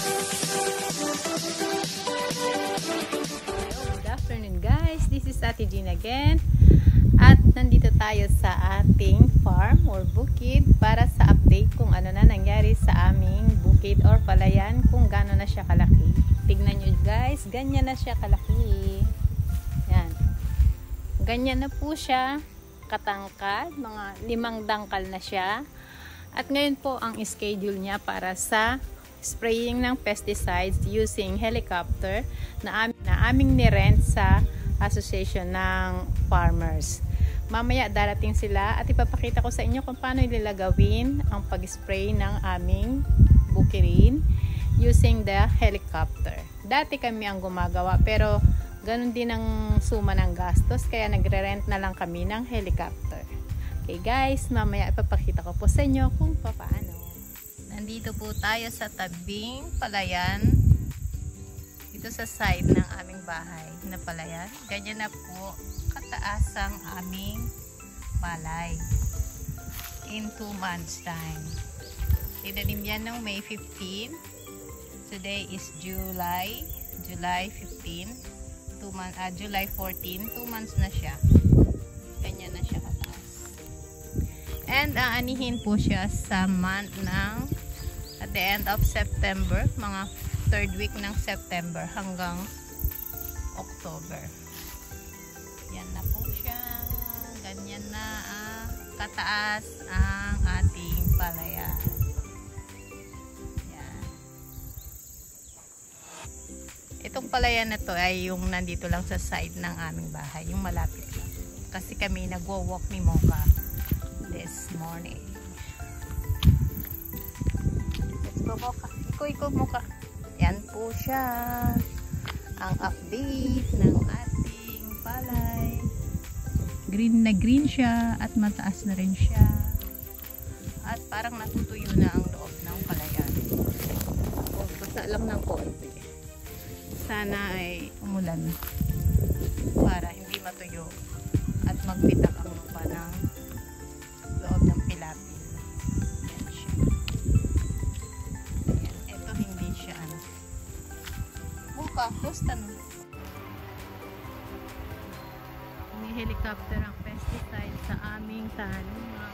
Good afternoon guys, this is Ate Jean again at nandito tayo sa ating farm or bukid para sa update kung ano na nangyari sa aming bukid or palayan, kung gaano na siya kalaki. Tignan nyo guys, ganyan na siya kalaki. Yan, ganyan na po siya katangkad, mga 5 dangkal na siya. At ngayon po ang schedule niya para sa spraying ng pesticides using helicopter na aming nirent sa association ng farmers. Mamaya darating sila at ipapakita ko sa inyo kung paano nila gawin ang pag-spray ng aming bukirin using the helicopter. Dati kami ang gumagawa pero ganun din ang suma ng gastos kaya nagre-rent na lang kami ng helicopter. Okay guys, mamaya ipapakita ko po sa inyo kung paano. Nandito po tayo sa tabing palayan. Dito sa side ng aming bahay na palayan. Ganyan na po kataas ang aming palay. In 2 months time. Tinanim yan ng May 15. Today is July 15. July 14. 2 months na siya. Ganyan na siya kataas. And aanihin po siya sa month ng at the end of September, mga 3rd week ng September hanggang October. Yan na po siya. Ganyan na kataas ang ating palayan. Yan. Itong palayan na to ay yung nandito lang sa side ng aming bahay, yung malapit lang. Kasi kami nagwo-walk ni Mocha this morning. Let's go Mocha. Iko Mocha. Yan po siya. Ang update ng ating palay. Green na green siya at mataas na rin siya. At parang natutuyo na ang loob ng palayan. O, basta lang ng konti. Sana ay umulan para hindi matuyo at magpitak ang lupa ng loob ng pilapil. Yan siya. Ayan. Ito hindi siya buka, gusto no. May helicopter ang pesticide sa aming taniman.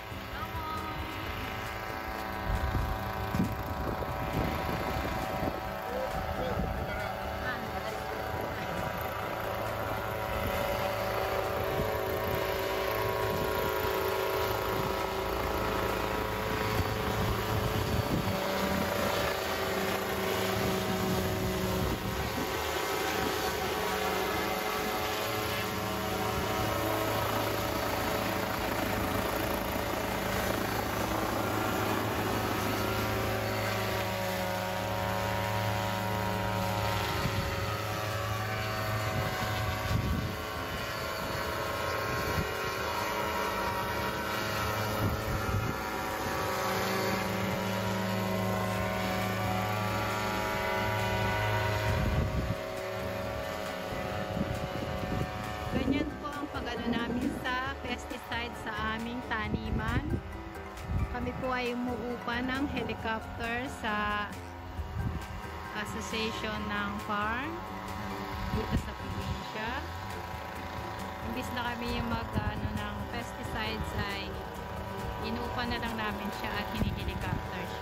Ganyan po ang pag-ano namin sa pesticide sa aming taniman. Kami po ay umuupa ng helicopter sa association ng farm dito sa probinsya. Imbis na kami yung mag-ano ng pesticides ay inuupa na lang namin siya at hini-helicopter siya.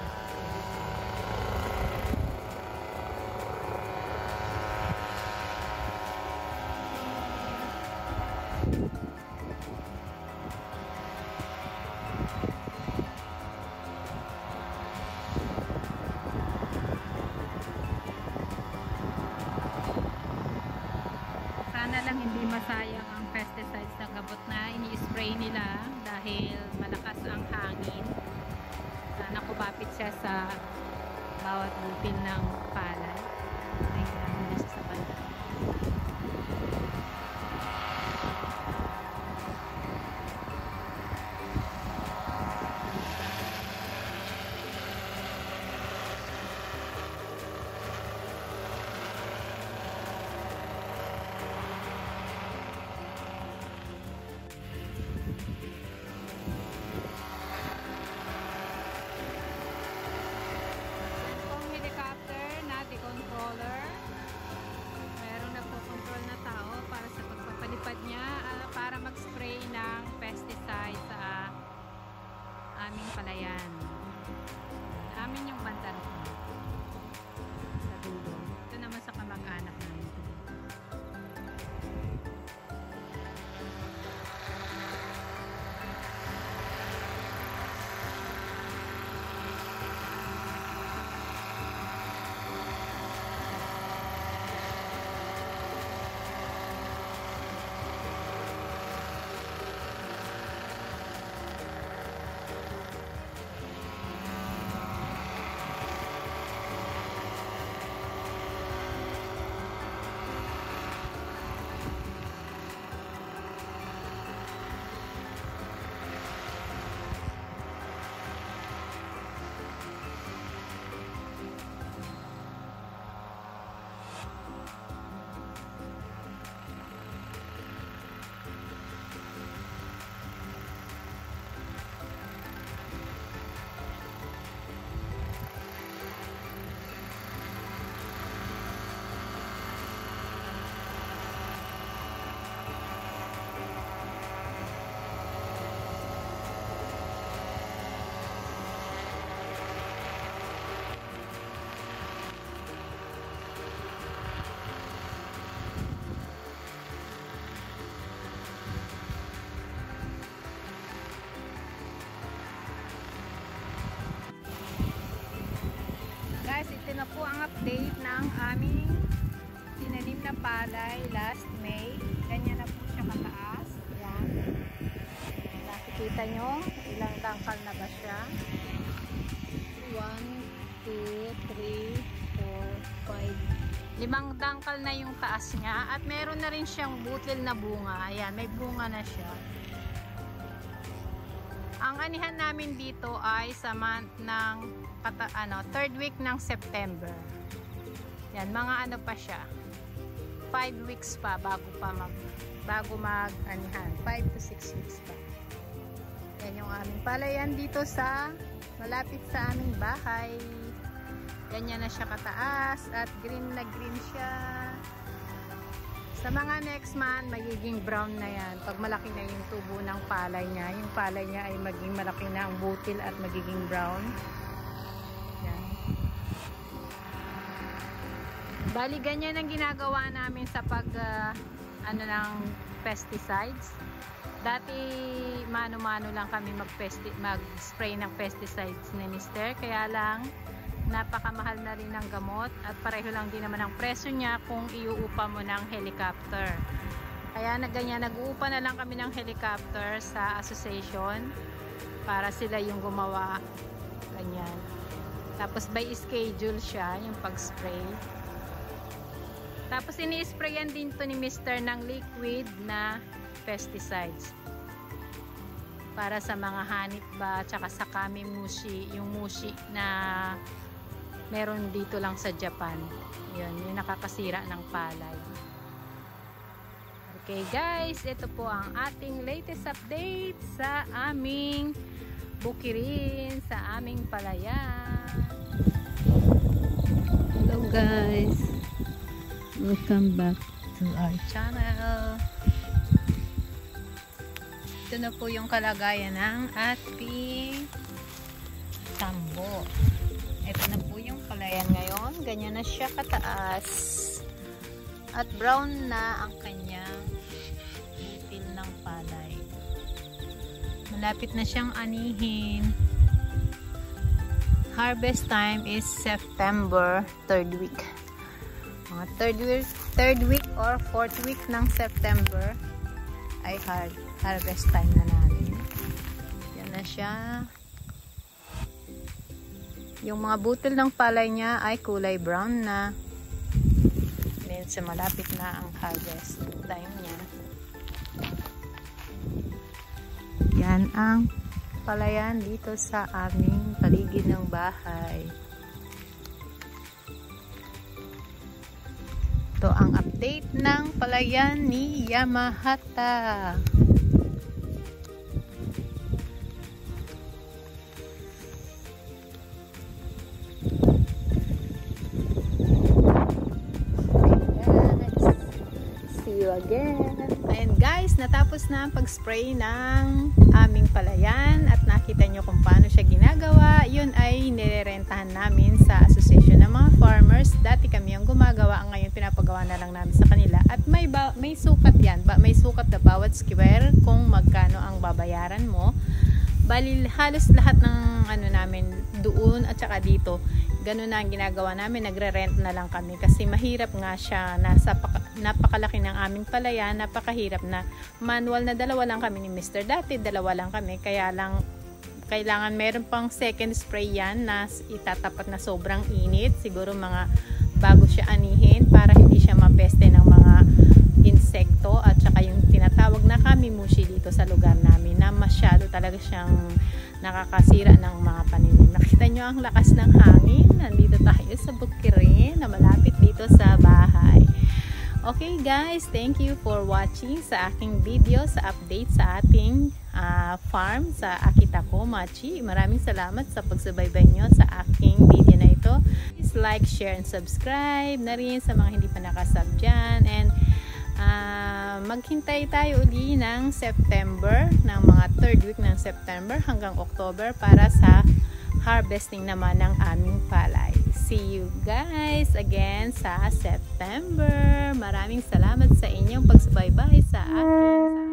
Sana lang hindi masayang ang pesticides na gamot na ini-spray nila dahil malakas ang hangin. Sana kumapit siya sa bawat bupil ng palay. Ay, hindi siya sa banda. Helicopter na po ang update ng aming tinanim na palay last May. Ganyan na po siya kataas. Yan. Nakikita nyo, ilang tangkal na ba siya? 1, 2, 3, 4, 5. 5 tangkal na yung taas niya. At meron na rin siyang butil na bunga. Ayan, may bunga na siya. Ang anihan namin dito ay sa month ng 3rd week ng September. Yan, mga ano pa siya. 5 weeks pa bago mag-anihan. 5 to 6 weeks pa. Yan yung aming palayan dito sa malapit sa aming bahay. Ganyan na siya kataas at green na green siya. Sa mga next month, magiging brown na yan. Pag malaki na yung tubo ng palay niya, yung palay niya ay maging malaki na ang butil at magiging brown. Yan. Bali, ganyan ang ginagawa namin sa ng pesticides. Dati, mano-mano lang kami mag-spray ng pesticides ni Mister. Kaya lang, napakamahal na rin ng gamot at pareho lang din naman ang presyo niya kung iuupa mo ng helicopter. Kaya nag-uupa na lang kami ng helicopter sa association para sila yung gumawa. Ganyan. Tapos by schedule siya yung pag-spray. Tapos ini-sprayan din to ni Mister ng liquid na pesticides. Para sa mga hanit ba, tsaka sa kami mushi, yung mushi na meron dito lang sa Japan. Yun, yung nakakasira ng palay. Okay guys, ito po ang ating latest update sa aming bukirin, sa aming palayan. Hello guys, welcome back to our channel. Ito na po yung kalagayan ng ating tambo. Ito na po yung palayan ngayon. Ganyan na siya kataas. At brown na ang kanyang butil ng palay. Malapit na siyang anihin. Harvest time is September 3rd week. Mga 3rd week or 4th week ng September ay harvest time na namin. Yan na siya. Yung mga butil ng palay niya ay kulay brown na. Then sa malapit na ang harvest time niya. Yan ang palayan dito sa aming paligid ng bahay. Ito ang update ng palayan ni Yamahata. Again. Ayan guys, natapos na ang pag-spray ng aming palayan at nakita nyo kung paano siya ginagawa. Yun ay nirerentahan namin sa association ng mga farmers. Dati kami ang gumagawa, ngayon pinapagawa na lang namin sa kanila at may sukat yan. May sukat na bawat square kung magkano ang babayaran mo. Bali halos lahat ng namin doon at saka dito, ganun na ang ginagawa namin, nagre-rent na lang kami kasi mahirap nga siya, napakalaki ng aming palayan, napakahirap na. Manual na 2 lang kami ni Mr. Dati 2 lang kami, kaya lang kailangan meron pang second spray yan na itatapat na sobrang init, siguro mga bago siya anihin para hindi siya mapeste ng mga insekto at saka yung tinatawag na kamimushi dito sa lugar namin na masyado talaga siyang nakakasira ng mga paninim. Nakita nyo ang lakas ng hangin. Nandito tayo sa bukirin na malapit dito sa bahay. Okay guys, thank you for watching sa aking video sa update sa ating farm sa Akitako Machi. Maraming salamat sa pagsubaybay nyo sa aking video na ito. Please like, share, and subscribe na rin sa mga hindi pa nakasub dyan. And maghintay tayo uli ng September, ng mga 3rd week ng September hanggang October para sa harvesting naman ng aming palay. See you guys again sa September. Maraming salamat sa inyong pagsubaybay sa akin.